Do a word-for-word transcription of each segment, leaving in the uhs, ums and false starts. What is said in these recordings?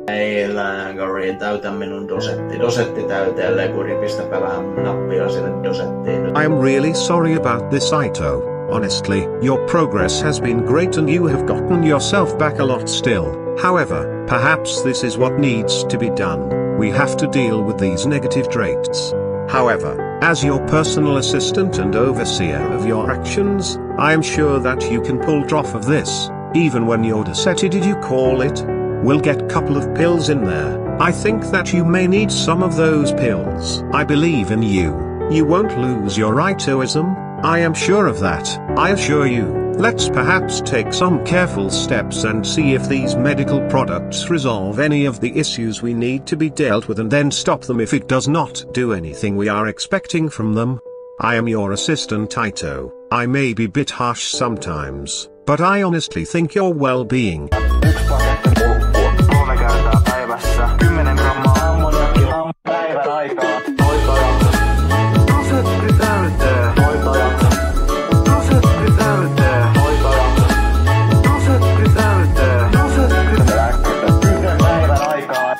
Ei lääkäri, täytä minun dosetti. Dosetti täyteen, lekuri, pistäpä vähän nappia sinne dosettiin. I'm really sorry about this, Ito. Honestly, your progress has been great and you have gotten yourself back a lot still. However, perhaps this is what needs to be done. We have to deal with these negative traits. However, as your personal assistant and overseer of your actions, I am sure that you can pull off of this, even when you're dosetti, did you call it? We'll get couple of pills in there. I think that you may need some of those pills. I believe in you. You won't lose your Itoism, I am sure of that, I assure you. Let's perhaps take some careful steps and see if these medical products resolve any of the issues we need to be dealt with and then stop them if it does not do anything we are expecting from them. I am your assistant Ito. I may be a bit harsh sometimes, but I honestly think your well-being. Kolme kertaa päivässä, kymmenen grammaa ammoniakkia päivän aikaa. Hoitajat, dosetti täyteen. Hoitajat, dosetti täyteen. Hoitajat, dosetti täyteen. Dosetti lääkkeitä yhden päivän aikaa.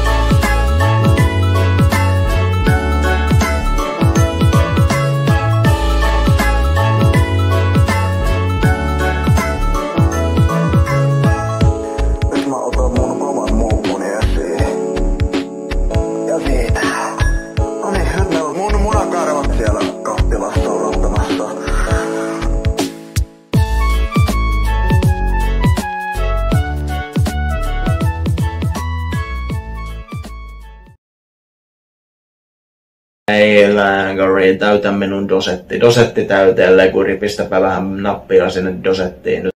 Nyt mä otan mun oman mummuni esiin. Ja siitä. No niin, nyt ne on mun munakarvat siellä kahvilassa odottamassa. Ei lääkäri, täytä minun dosetti. Dosetti täyteen, lekuri, pistäpä vähän nappia sinne dosettiin.